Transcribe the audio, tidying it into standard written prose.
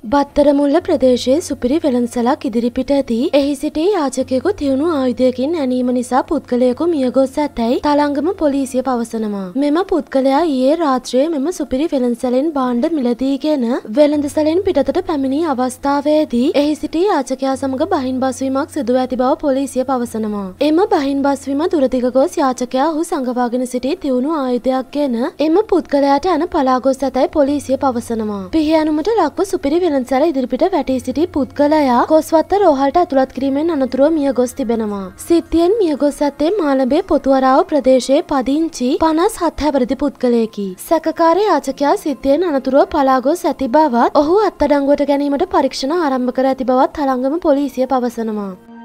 බත්තරමුල්ල ප්‍රදේශයේ සුපිරි වෙළඳසැලක් ඉදිරිපිට ඇති එහි සිටි යාචකයෙකු තියුණු ආයුධයකින් ඇනීම නිසා පුද්ගලයෙකු මියගොස් ඇතැයි තලංගම පොලිසිය පවසනවා. මෙම පුද්ගලයා ඊයේ රාත්‍රියේ මෙම සුපිරි වෙළඳසැලෙන් භාණ්ඩ මිලදීගෙන වෙළඳසැලෙන් පිටතට පැමිණි අවස්ථාවේදී එහි සිටි යාචකයා සමග බහින් බස්වීමක් සිදුව ඇති බව පොලිසිය පවසනවා. එම බහින් බස්වීම දුරදිග ගොස් යාචකයා ඔහු සංගවාගෙන සිටි තියුණු ආයුධයක් ගෙන එම පුද්ගලයාට යන පලා ගොස් ඇතැයි පොලිසිය පවසනවා. පිහියනුමට ලක්ව සුපිරි වෙළඳසැල ඉදිරිපිට වැටී සිටි පුද්ගලයා කොස්වත්ත රෝහලට ඇතුළත් කිරීමෙන් අනතුරුව මියගොස් තිබෙනවා. සිද්ධියෙන් මියගොස් ඇත්තේ මාළඹේ පොතුවරාව ප්‍රදේශයේ පදිංචි 57 හැවිරිදි පුද්ගලයෙකි. සැකකාර යාචකයා සිද්ධියෙන් අනතුරුව පලා ගොස් ඇති බවත් ඔහු අත්අඩංගුවට ගැනීමට පරීක්ෂණ ආරම්භ කර ඇති බවත් තලංගම පොලිසිය පවසනවා.